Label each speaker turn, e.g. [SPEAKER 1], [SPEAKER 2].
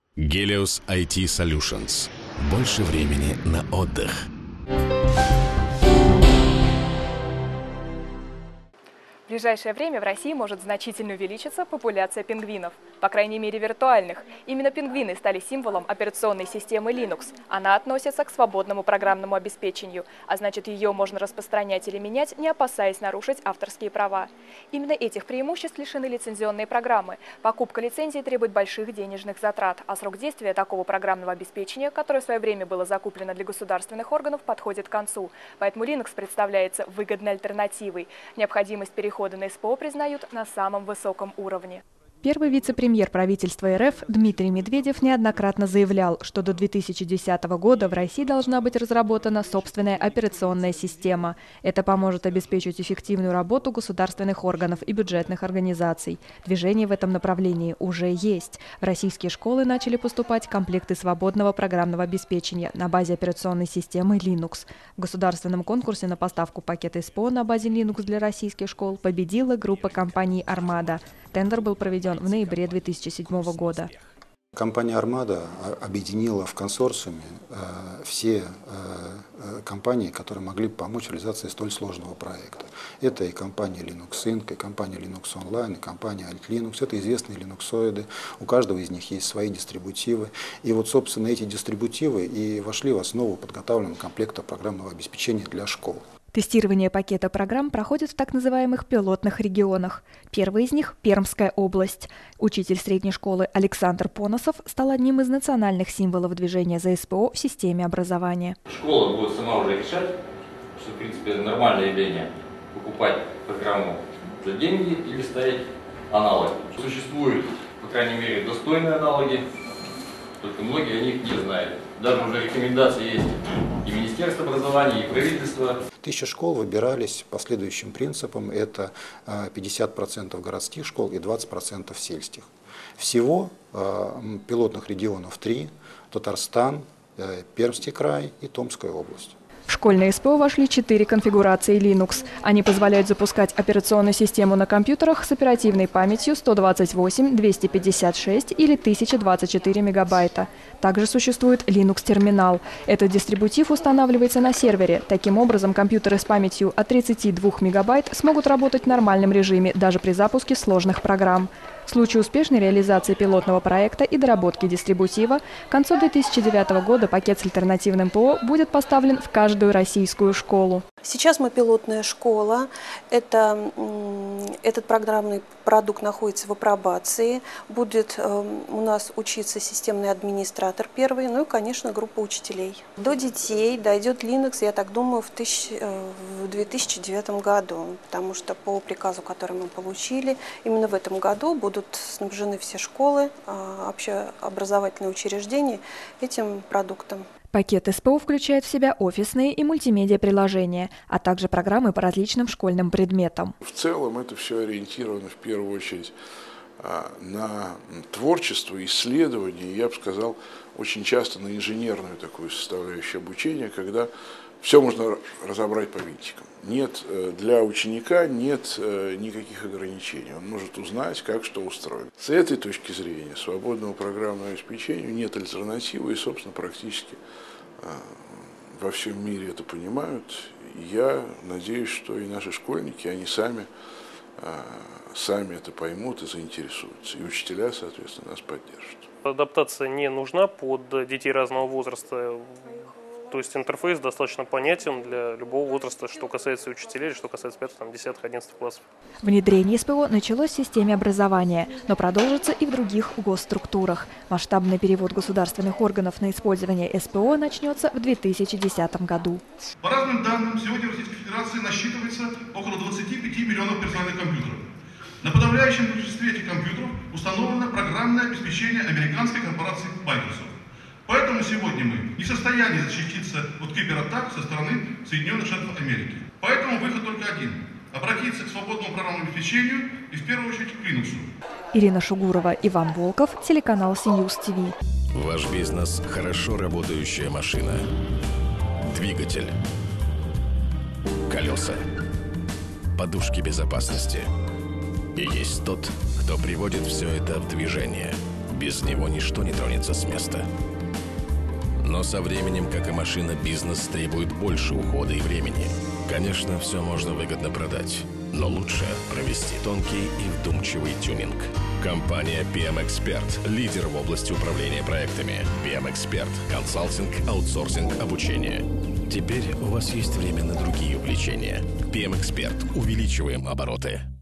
[SPEAKER 1] Helios IT Solutions. Больше времени на отдых.
[SPEAKER 2] В ближайшее время в России может значительно увеличиться популяция пингвинов. По крайней мере, виртуальных. Именно пингвины стали символом операционной системы Linux. Она относится к свободному программному обеспечению, а значит, ее можно распространять или менять, не опасаясь нарушить авторские права. Именно этих преимуществ лишены лицензионные программы. Покупка лицензии требует больших денежных затрат, а срок действия такого программного обеспечения, которое в свое время было закуплено для государственных органов, подходит к концу. Поэтому Linux представляется выгодной альтернативой. Необходимость перехода на СПО признают на самом высоком уровне. Первый вице-премьер правительства РФ Дмитрий Медведев неоднократно заявлял, что до 2010 года в России должна быть разработана собственная операционная система. Это поможет обеспечить эффективную работу государственных органов и бюджетных организаций. Движение в этом направлении уже есть. В российские школы начали поступать комплекты свободного программного обеспечения на базе операционной системы Linux. В государственном конкурсе на поставку пакета СПО на базе Linux для российских школ победила группа компаний «Армада». Тендер был проведен в ноябре 2007 года.
[SPEAKER 3] Компания «Армада» объединила в консорциуме все компании, которые могли помочь в реализации столь сложного проекта. Это и компания Linux Inc., и компания Linux Online, и компания Alt Linux. Это известные линуксоиды. У каждого из них есть свои дистрибутивы. И вот, собственно, эти дистрибутивы и вошли в основу подготовленного комплекта программного обеспечения для школ.
[SPEAKER 2] Тестирование пакета программ проходит в так называемых пилотных регионах. Первый из них – Пермская область. Учитель средней школы Александр Поносов стал одним из национальных символов движения за СПО в системе образования.
[SPEAKER 4] Школа будет сама уже решать, что, в принципе, это нормальное явление – покупать программу за деньги или ставить аналоги. Существуют, по крайней мере, достойные аналоги, только многие о них не знают. Даже уже рекомендации есть и Министерство образования, и правительство.
[SPEAKER 3] 1000 школ выбирались по следующим принципам. Это 50% городских школ и 20% сельских. Всего пилотных регионов 3 – Татарстан, Пермский край и Томская область.
[SPEAKER 2] В школьное СПО вошли 4 конфигурации Linux. Они позволяют запускать операционную систему на компьютерах с оперативной памятью 128, 256 или 1024 мегабайта. Также существует Linux-терминал. Этот дистрибутив устанавливается на сервере. Таким образом, компьютеры с памятью от 32 мегабайт смогут работать в нормальном режиме даже при запуске сложных программ. В случае успешной реализации пилотного проекта и доработки дистрибутива, к концу 2009 года пакет с альтернативным ПО будет поставлен в каждую российскую школу.
[SPEAKER 5] Сейчас мы пилотная школа. Этот программный продукт находится в апробации. Будет у нас учиться системный администратор первый, ну и, конечно, группа учителей. До детей дойдет Linux, я так думаю, в 2009 году, потому что по приказу, который мы получили, именно в этом году будут снабжены все школы, общеобразовательные учреждения этим продуктом.
[SPEAKER 2] Пакет СПО включает в себя офисные и мультимедиа-приложения, а также программы по различным школьным предметам.
[SPEAKER 6] В целом это все ориентировано в первую очередь на творчество, исследование, я бы сказал, очень часто на инженерную такую составляющую обучения, когда все можно разобрать по винтикам. Нет, для ученика нет никаких ограничений. Он может узнать, как что устроено. С этой точки зрения свободному программному обеспечению нет альтернативы, и, собственно, практически во всем мире это понимают. Я надеюсь, что и наши школьники, они сами это поймут и заинтересуются. И учителя, соответственно, нас поддержат.
[SPEAKER 7] Адаптация не нужна под детей разного возраста. То есть интерфейс достаточно понятен для любого возраста, что касается учителей, что касается 5, 10, 11 классов.
[SPEAKER 2] Внедрение СПО началось в системе образования, но продолжится и в других госструктурах. Масштабный перевод государственных органов на использование СПО начнется в 2010 году.
[SPEAKER 8] По разным данным, сегодня в Российской Федерации насчитывается около 25 миллионов персональных компьютеров. На подавляющем большинстве этих компьютеров установлено программное обеспечение американской корпорации Microsoft. Поэтому сегодня мы не в состоянии защититься от кибератак со стороны Соединенных Штатов Америки. Поэтому выход только один – обратиться к свободному программному обеспечению и в первую очередь к Linux.
[SPEAKER 2] Ирина Шугурова, Иван Волков, телеканал CNews TV.
[SPEAKER 1] Ваш бизнес – хорошо работающая машина. Двигатель. Колеса. Подушки безопасности. И есть тот, кто приводит все это в движение. Без него ничто не тронется с места. Но со временем, как и машина, бизнес требует больше ухода и времени. Конечно, все можно выгодно продать, но лучше провести тонкий и вдумчивый тюнинг. Компания PM Expert – лидер в области управления проектами. PM Expert – консалтинг, аутсорсинг, обучение. Теперь у вас есть время на другие увлечения. PM Expert – увеличиваем обороты.